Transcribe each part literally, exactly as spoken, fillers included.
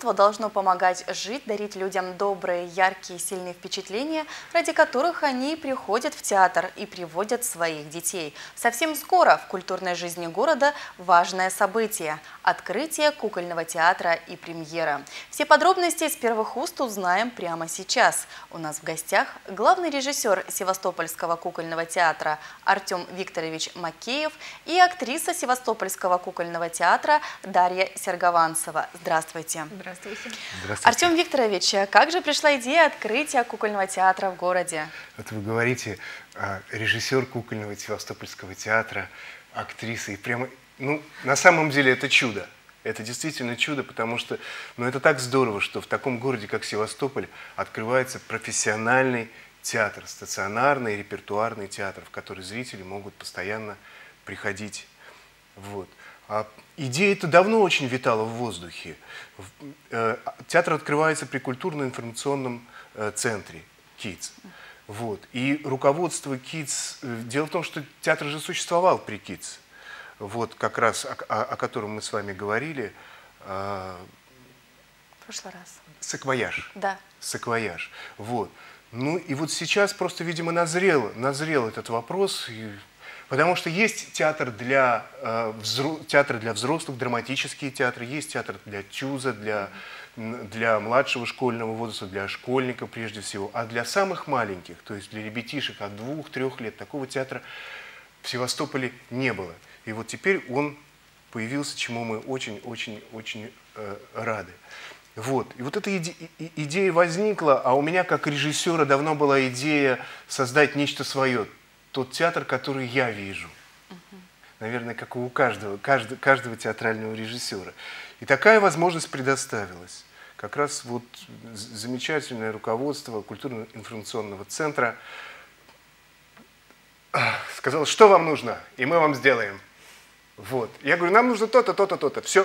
Искусство должно помогать жить, дарить людям добрые, яркие, сильные впечатления, ради которых они приходят в театр и приводят своих детей. Совсем скоро в культурной жизни города важное событие – открытие кукольного театра и премьера. Все подробности с первых уст узнаем прямо сейчас. У нас в гостях главный режиссер Севастопольского кукольного театра Артем Викторович Макеев и актриса Севастопольского кукольного театра Дарья Сергованцева. Здравствуйте. Здравствуйте. Здравствуйте. Артем Викторович, как же пришла идея открытия кукольного театра в городе? Вот вы говорите, режиссер кукольного Севастопольского театра, актриса, и прямо, ну, на самом деле это чудо. Это действительно чудо, потому что, ну, это так здорово, что в таком городе, как Севастополь, открывается профессиональный театр, стационарный репертуарный театр, в который зрители могут постоянно приходить. Вот. А идея-то давно очень витала в воздухе. Театр открывается при культурно-информационном центре КИДС. Вот. И руководство КИДС... Дело в том, что театр же существовал при КИДС. Вот как раз о, о, о котором мы с вами говорили. В прошлый раз. Саквояж. Да. Саквояж. Вот. Ну и вот сейчас просто, видимо, назрел, назрел этот вопрос. Потому что есть театр для, э, взро... театр для взрослых, драматические театры, есть театр для ТЮЗа, для, для младшего школьного возраста, для школьников прежде всего. А для самых маленьких, то есть для ребятишек от двух-трех лет, такого театра в Севастополе не было. И вот теперь он появился, чему мы очень-очень-очень э, рады. Вот. И вот эта иде... идея возникла, а у меня как режиссера давно была идея создать нечто свое. Тот театр, который я вижу. Uh-huh. Наверное, как и у каждого, каждого, каждого театрального режиссера. И такая возможность предоставилась. Как раз вот замечательное руководство культурно-информационного центра сказало, что вам нужно, и мы вам сделаем. Вот. Я говорю, нам нужно то-то, то-то, то-то. Все.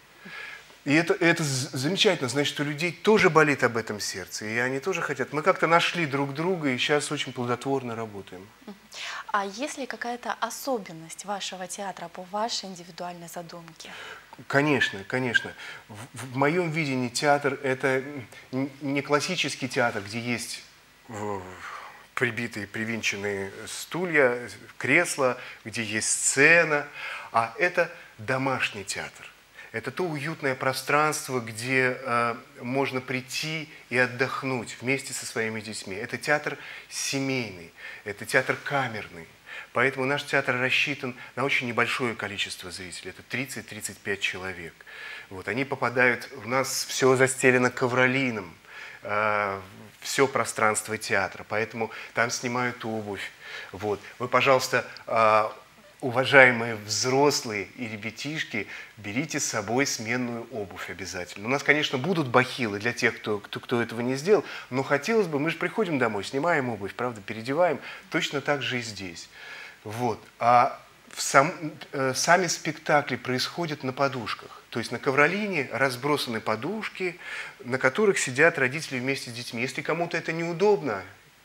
И это, это замечательно, значит, у людей тоже болит об этом сердце, и они тоже хотят. Мы как-то нашли друг друга, и сейчас очень плодотворно работаем. А есть ли какая-то особенность вашего театра по вашей индивидуальной задумке? Конечно, конечно. В, в моем видении театр – это не классический театр, где есть прибитые, привинченные стулья, кресла, где есть сцена, а это домашний театр. Это то уютное пространство, где э, можно прийти и отдохнуть вместе со своими детьми. Это театр семейный, это театр камерный. Поэтому наш театр рассчитан на очень небольшое количество зрителей. Это тридцать-тридцать пять человек. Вот, они попадают, у нас все застелено ковролином, э, все пространство театра. Поэтому там снимают обувь. Вот. Вы, пожалуйста, э, уважаемые взрослые и ребятишки, берите с собой сменную обувь обязательно. У нас, конечно, будут бахилы для тех, кто, кто, кто этого не сделал, но хотелось бы, мы же приходим домой, снимаем обувь, правда, переодеваем, точно так же и здесь. Вот. А в сам, э, сами спектакли происходят на подушках. То есть на ковролине разбросаны подушки, на которых сидят родители вместе с детьми. Если кому-то это неудобно,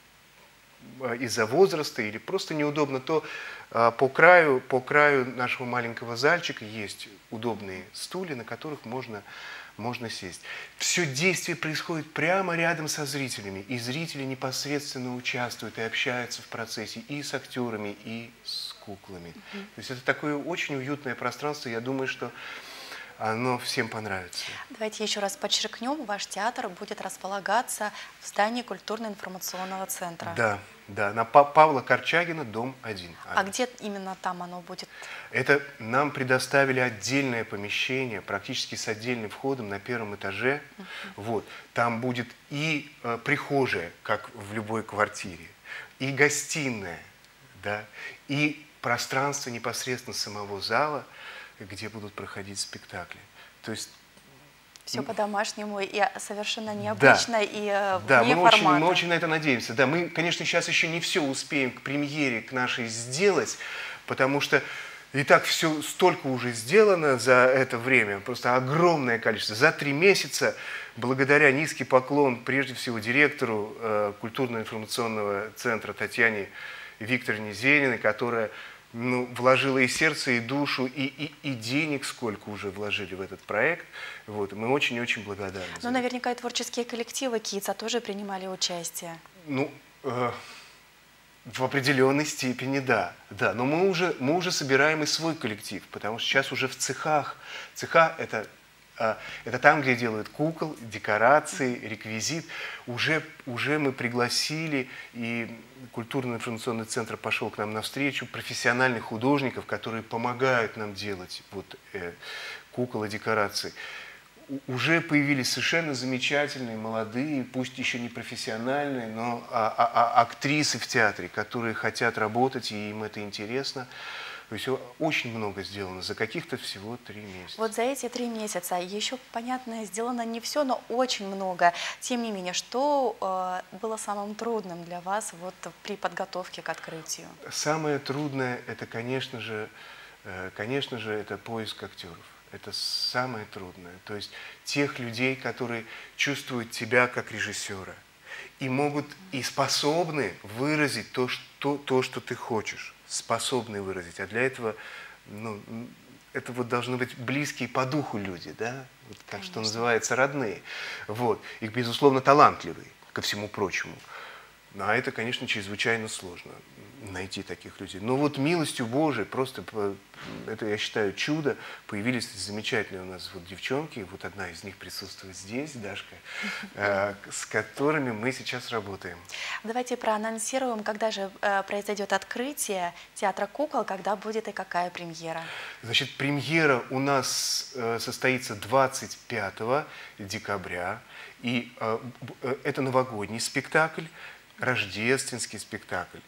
из-за возраста или просто неудобно, то а, по краю, по краю нашего маленького зальчика есть удобные стулья, на которых можно, можно сесть. Все действие происходит прямо рядом со зрителями, и зрители непосредственно участвуют и общаются в процессе и с актерами, и с куклами. Mm-hmm. То есть это такое очень уютное пространство, я думаю, что оно всем понравится. Давайте еще раз подчеркнем, ваш театр будет располагаться в здании культурно-информационного центра. Да, да, на Павла Корчагина, дом один. А где именно там оно будет? Это нам предоставили отдельное помещение, практически с отдельным входом на первом этаже. Uh-huh. Вот. Там будет и э, прихожая, как в любой квартире, и гостиная, да, и пространство непосредственно самого зала, где будут проходить спектакли. То есть все по-домашнему и совершенно необычно, да, и э, да, вне мы формата. Очень, мы очень на это надеемся. Да, мы, конечно, сейчас еще не все успеем к премьере, к нашей сделать, потому что и так все столько уже сделано за это время, просто огромное количество. За три месяца, благодаря низкий поклон прежде всего директору э, культурно-информационного центра Татьяне Викторовне Зениной, которая ну, вложила и сердце, и душу, и, и, и денег сколько уже вложили в этот проект. Вот, мы очень-очень благодарны. Ну, наверняка и творческие коллективы КИЦа тоже принимали участие. Ну, э, в определенной степени, да. да. Но мы уже, мы уже собираем и свой коллектив, потому что сейчас уже в цехах. Цеха – это, э, это там, где делают кукол, декорации, реквизит. Уже, уже мы пригласили, и культурно-информационный центр пошел к нам навстречу, профессиональных художников, которые помогают нам делать вот, э, кукол и декорации. Уже появились совершенно замечательные, молодые, пусть еще не профессиональные, но а, а, а, актрисы в театре, которые хотят работать, и им это интересно. То есть очень много сделано за каких-то всего три месяца. Вот за эти три месяца еще, понятно, сделано не все, но очень много. Тем не менее, что э, было самым трудным для вас вот при подготовке к открытию? Самое трудное, это, конечно же, э, конечно же, это поиск актеров. Это самое трудное. То есть тех людей, которые чувствуют тебя как режиссера и могут и способны выразить то, что, то, что ты хочешь. Способны выразить. А для этого, ну, это вот должны быть близкие по духу люди, да? Вот, так что называется, родные. Вот. И, безусловно, талантливые, ко всему прочему. А это, конечно, чрезвычайно сложно найти таких людей. Но вот милостью Божией, просто, это, я считаю, чудо, появились замечательные у нас вот девчонки, вот одна из них присутствует здесь, Дашка, э, с которыми мы сейчас работаем. Давайте проанонсируем, когда же э, произойдет открытие театра кукол, когда будет и какая премьера. Значит, премьера у нас э, состоится двадцать пятого декабря, и э, э, это новогодний спектакль, рождественский спектакль.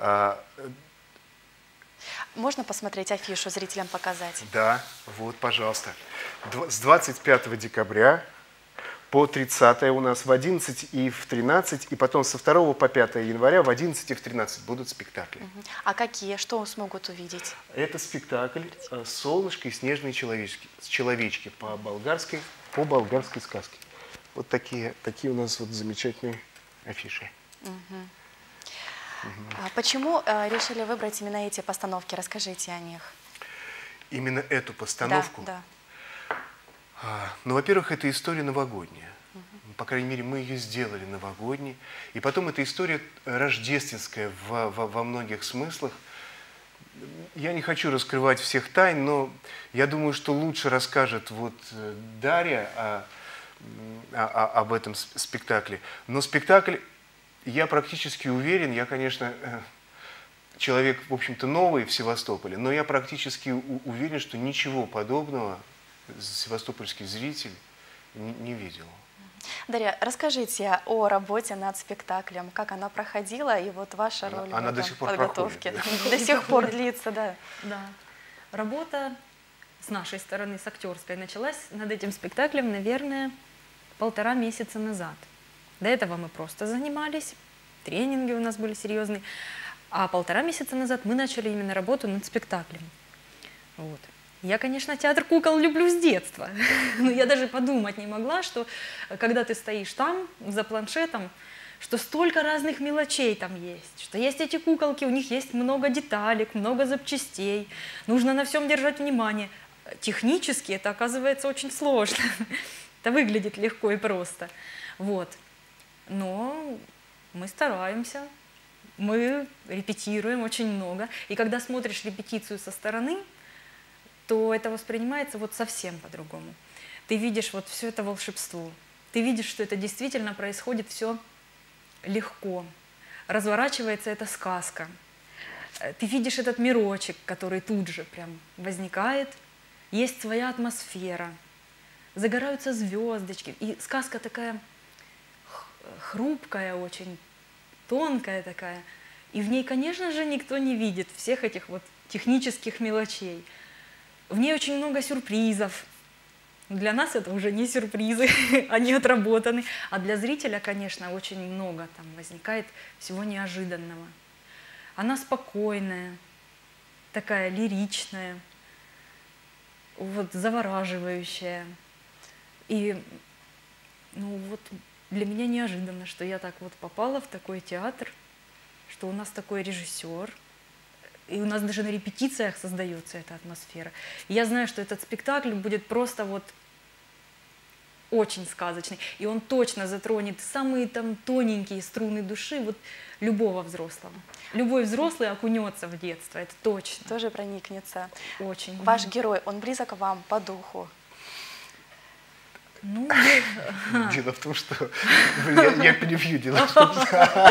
Можно посмотреть афишу, зрителям показать? Да, вот, пожалуйста. С двадцать пятого декабря по тридцатое у нас в одиннадцать и в тринадцать, и потом со второго по пятое января в одиннадцать и в тринадцать будут спектакли. А какие? Что смогут увидеть? Это спектакль «Солнышко и снежные человечки», человечки по болгарской, по болгарской сказке. Вот такие, такие у нас вот замечательные афиши. Угу. А почему э, решили выбрать именно эти постановки? Расскажите о них. Именно эту постановку? Да, да. А, ну, во-первых, это история новогодняя. Угу. По крайней мере, мы ее сделали новогодней. И потом эта история рождественская во, во, во многих смыслах. Я не хочу раскрывать всех тайн, но я думаю, что лучше расскажет вот Дарья о, о, о, об этом спектакле. Но спектакль, я практически уверен, я, конечно, человек, в общем-то, новый в Севастополе, но я практически уверен, что ничего подобного севастопольский зритель не, не видел. Дарья, расскажите о работе над спектаклем, как она проходила, и вот ваша она, роль она в до сих пор подготовке. Проходит, да. До сих пор длится, да. Да. Работа с нашей стороны, с актерской, началась над этим спектаклем, наверное, полтора месяца назад. До этого мы просто занимались, тренинги у нас были серьезные. А полтора месяца назад мы начали именно работу над спектаклем. Вот. Я, конечно, театр кукол люблю с детства. Но я даже подумать не могла, что когда ты стоишь там, за планшетом, что столько разных мелочей там есть. Что есть эти куколки, у них есть много деталек, много запчастей. Нужно на всем держать внимание. Технически это оказывается очень сложно. Это выглядит легко и просто. Вот. Но мы стараемся, мы репетируем очень много. И когда смотришь репетицию со стороны, то это воспринимается вот совсем по-другому. Ты видишь вот все это волшебство. Ты видишь, что это действительно происходит все легко. Разворачивается эта сказка. Ты видишь этот мирочек, который тут же прям возникает. Есть своя атмосфера. Загораются звездочки. И сказка такая хрупкая очень, тонкая такая. И в ней, конечно же, никто не видит всех этих вот технических мелочей. В ней очень много сюрпризов. Для нас это уже не сюрпризы, они отработаны. А для зрителя, конечно, очень много там возникает всего неожиданного. Она спокойная, такая лиричная, вот завораживающая. И ну вот для меня неожиданно, что я так вот попала в такой театр, что у нас такой режиссер, И у нас даже на репетициях создается эта атмосфера. И я знаю, что этот спектакль будет просто вот очень сказочный. И он точно затронет самые там тоненькие струны души вот любого взрослого. Любой взрослый окунется в детство, это точно. Тоже проникнется. Очень. Ваш герой, он близок вам по духу? Ну, дело в том, что... Я, я перебью. Дело в том, что...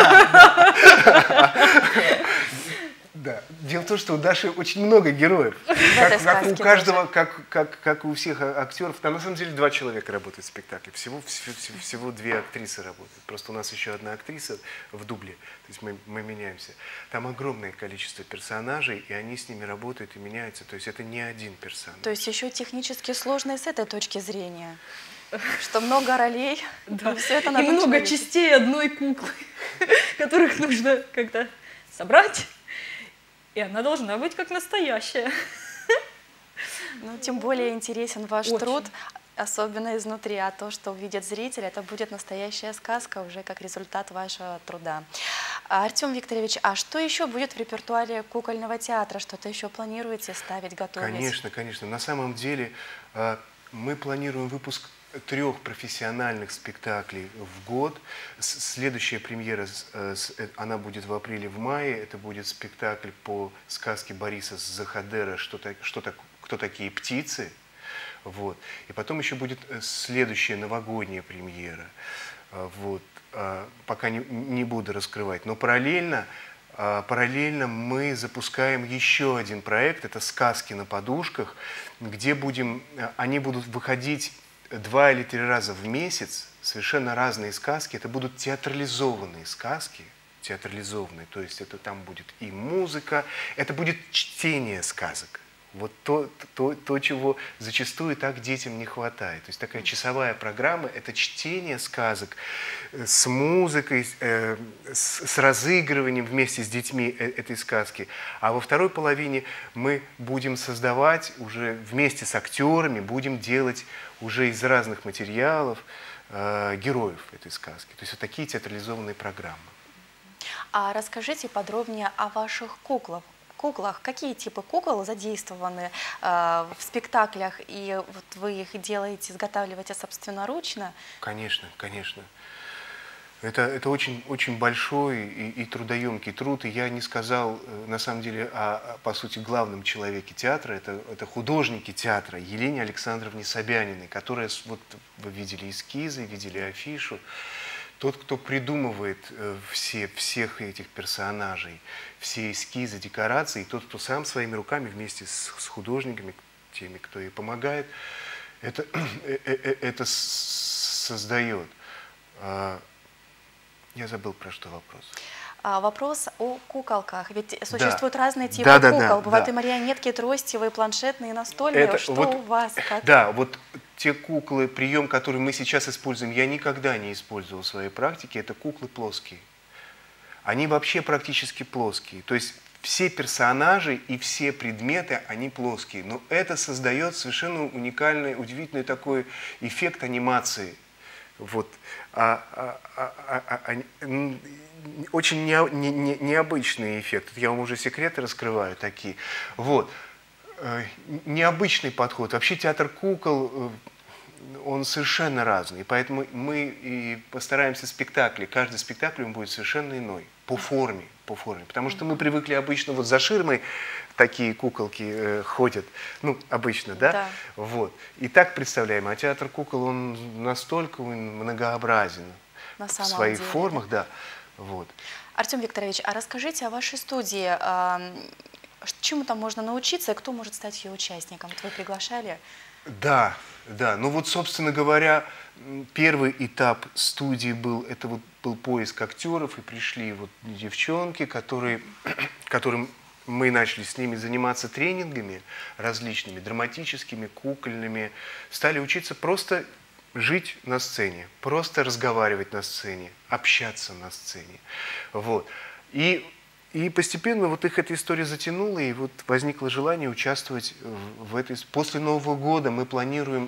Да. Дело в том, что у Даши очень много героев. Как, как у каждого, как, как, как у всех актеров. Там на самом деле два человека работают в спектакле. Всего, всего, всего две актрисы работают. Просто у нас еще одна актриса в дубле. То есть мы, мы меняемся. Там огромное количество персонажей, и они с ними работают и меняются. То есть это не один персонаж. То есть еще технически сложно и с этой точки зрения. Что много ролей, да. Все это и надо много человеке. частей одной куклы, которых нужно как-то собрать. И она должна быть как настоящая. Ну, тем более интересен ваш Очень. труд, особенно изнутри. А то, что увидит зритель, это будет настоящая сказка уже как результат вашего труда. Артем Викторович, а что еще будет в репертуаре кукольного театра? Что-то еще планируете ставить, готовить? Конечно, конечно. На самом деле мы планируем выпуск трех профессиональных спектаклей в год. Следующая премьера, она будет в апреле, в мае. Это будет спектакль по сказке Бориса Захадера «Что, что, кто такие птицы?». Вот. И потом еще будет следующая новогодняя премьера. Вот. Пока не, не буду раскрывать. Но параллельно, параллельно мы запускаем еще один проект. Это «Сказки на подушках», где будем, они будут выходить два или три раза в месяц, совершенно разные сказки. Это будут театрализованные сказки, театрализованные, то есть это там будет и музыка, это будет чтение сказок. Вот то, то, то, чего зачастую так детям не хватает. То есть такая часовая программа – это чтение сказок с музыкой, э, с, с разыгрыванием вместе с детьми этой сказки. А во второй половине мы будем создавать уже вместе с актерами, будем делать уже из разных материалов э, героев этой сказки. То есть вот такие театрализованные программы. А расскажите подробнее о ваших куклах. Куклах. Какие типы кукол задействованы э, в спектаклях, и вот вы их делаете, изготавливаете собственноручно? Конечно, конечно. Это, это очень, очень большой и, и трудоемкий труд, и я не сказал, на самом деле, о, по сути, главном человеке театра, это, это художники театра Елене Александровне Собяниной, которая, вот вы видели эскизы, видели афишу. Тот, кто придумывает все, всех этих персонажей, все эскизы, декорации, и тот, кто сам своими руками вместе с, с художниками, теми, кто ей помогает, это, это создает. Я забыл, про что вопрос. А, вопрос о куколках. Ведь существуют да. разные типы да, да, кукол. Да, Бывают да. и марионетки, тростевые, планшетные, настольные. Это, что вот, у вас? Как? Да, вот те куклы, прием, который мы сейчас используем, я никогда не использовал в своей практике, это куклы плоские. Они вообще практически плоские. То есть все персонажи и все предметы, они плоские. Но это создает совершенно уникальный, удивительный такой эффект анимации. Вот. А, а, а, а, а, очень не, не, не, необычный эффект. Я вам уже секреты раскрываю такие. Вот. Необычный подход. Вообще театр кукол, он совершенно разный. Поэтому мы и постараемся спектакли. Каждый спектакль он будет совершенно иной. По форме. По форме. Потому что мы привыкли обычно вот за ширмой такие куколки э, ходят. Ну, обычно, да? Да. Вот. И так представляем. А театр кукол, он настолько он многообразен. На в самом своих деле. формах, да. Вот. Артем Викторович, а расскажите о вашей студии. Чему там можно научиться и кто может стать ее участником? Вот вы приглашали? Да, да. Ну вот, собственно говоря, первый этап студии был, это вот был поиск актеров, и пришли вот девчонки, которые, которым мы начали с ними заниматься тренингами различными, драматическими, кукольными, стали учиться просто жить на сцене, просто разговаривать на сцене, общаться на сцене. Вот. И И постепенно вот их эта история затянула, и вот возникло желание участвовать в, в этой... После Нового года мы планируем,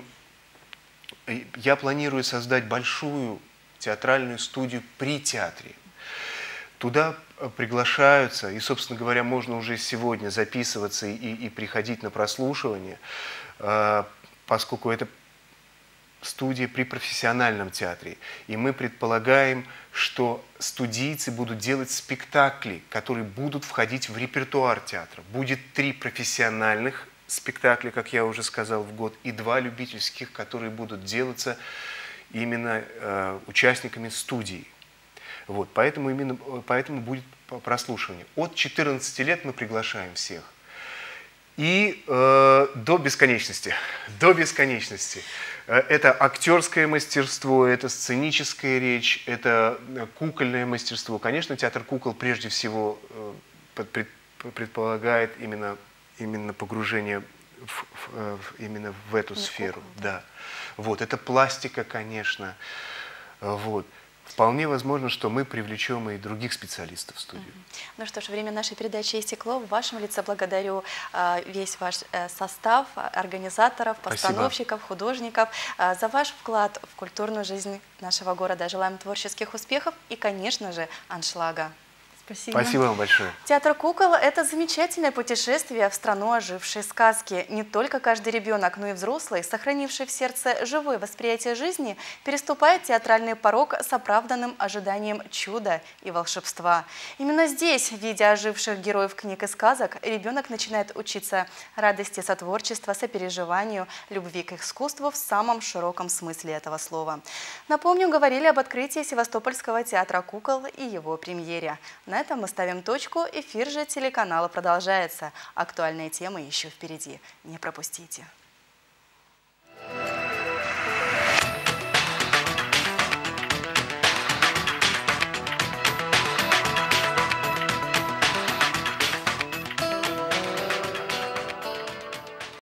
я планирую создать большую театральную студию при театре. Туда приглашаются, и, собственно говоря, можно уже сегодня записываться и, и приходить на прослушивание, поскольку это студия при профессиональном театре. И мы предполагаем, что студийцы будут делать спектакли, которые будут входить в репертуар театра. Будет три профессиональных спектакля, как я уже сказал, в год, и два любительских, которые будут делаться именно э, участниками студии. Вот, поэтому, именно, поэтому будет прослушивание. От четырнадцати лет мы приглашаем всех. И э, до бесконечности. До бесконечности. Это актерское мастерство, это сценическая речь, это кукольное мастерство. Конечно, театр кукол прежде всего э, предполагает именно, именно погружение в, в, именно в эту Не сферу. Кукол, да. Да. Вот, это пластика, конечно. Вот. Вполне возможно, что мы привлечем и других специалистов в студию. Ну что ж, время нашей передачи истекло. В вашем лице благодарю э, весь ваш э, состав, организаторов, постановщиков, Спасибо. художников э, за ваш вклад в культурную жизнь нашего города. Желаем творческих успехов и, конечно же, аншлага. Спасибо. Спасибо вам большое. Театр кукол – это замечательное путешествие в страну ожившей сказки. Не только каждый ребенок, но и взрослый, сохранивший в сердце живое восприятие жизни, переступает театральный порог с оправданным ожиданием чуда и волшебства. Именно здесь, видя оживших героев книг и сказок, ребенок начинает учиться радости сотворчества, сопереживанию, любви к искусству в самом широком смысле этого слова. Напомню, говорили об открытии Севастопольского театра кукол и его премьере. На этом мы ставим точку. Эфир же телеканала продолжается. Актуальные темы еще впереди. Не пропустите.